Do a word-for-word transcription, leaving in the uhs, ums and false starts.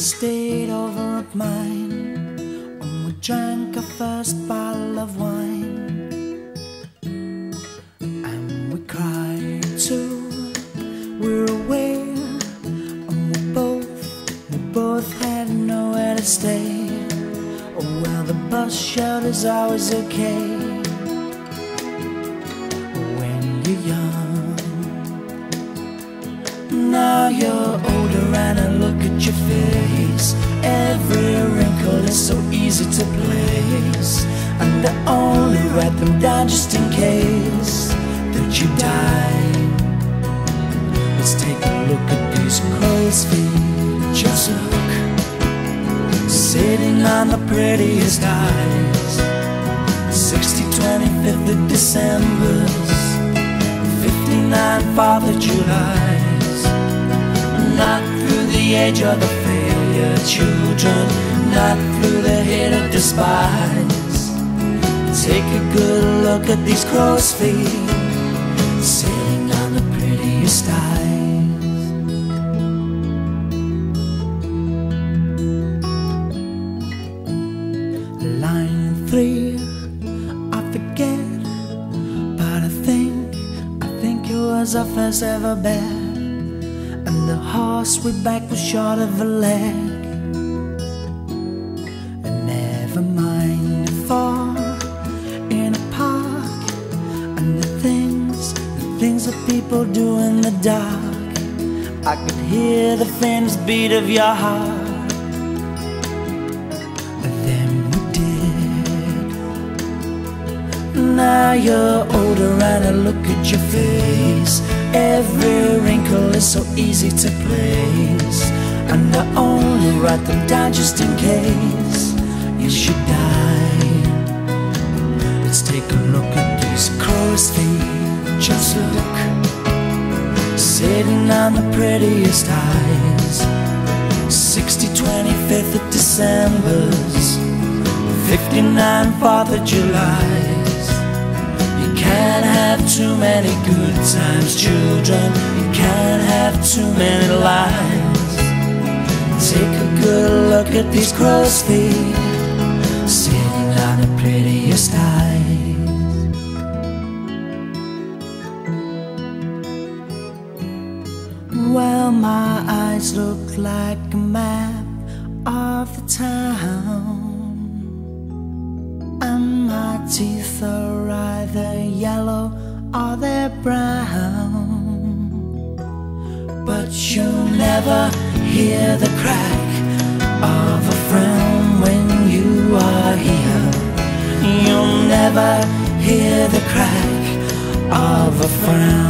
stayed over at mine, and we drank our first bottle of wine, and we cried too. We're aware, and we both, we both had nowhere to stay. Oh well, the bus shelter's always okay when you're young. Now you're older and I look at your face. Every wrinkle is so easy to place, and I only write them down just in case that you die. Let's take a look at these crow's feet. Just look, sitting on the prettiest eyes. Sixty twenty-fifth of December's, fifty-nine fourth of July's. Not through the age of the failure children, not through the hate of despise. Take a good look at these crow's feet, sitting on the prettiest eyes. Line three, I forget, but I think, I think it was our first ever bet. And the horse we backed was short of a leg. And never mind the fall in a park, and the things, the things that people do in the dark. I could hear the famous beat of your heart, and then we did. Now you're older and I look at your face. Every wrinkle is so easy to place, and I only write them down just in case you should die. Let's take a look at these crow's feet. Just look, sitting on the prettiest eyes. Sixty twenty-fifth of December's, fifty-nine fourth of July's. You can't have too many good times, children. You can't have too many lives. Take a good look at these crow's feet, sitting on the prettiest eyes. Well, my eyes look like a map of the town, and my teeth are either yellow or they're brown. But you'll never hear the crack of a frown when you are here. You'll never hear the crack of a frown.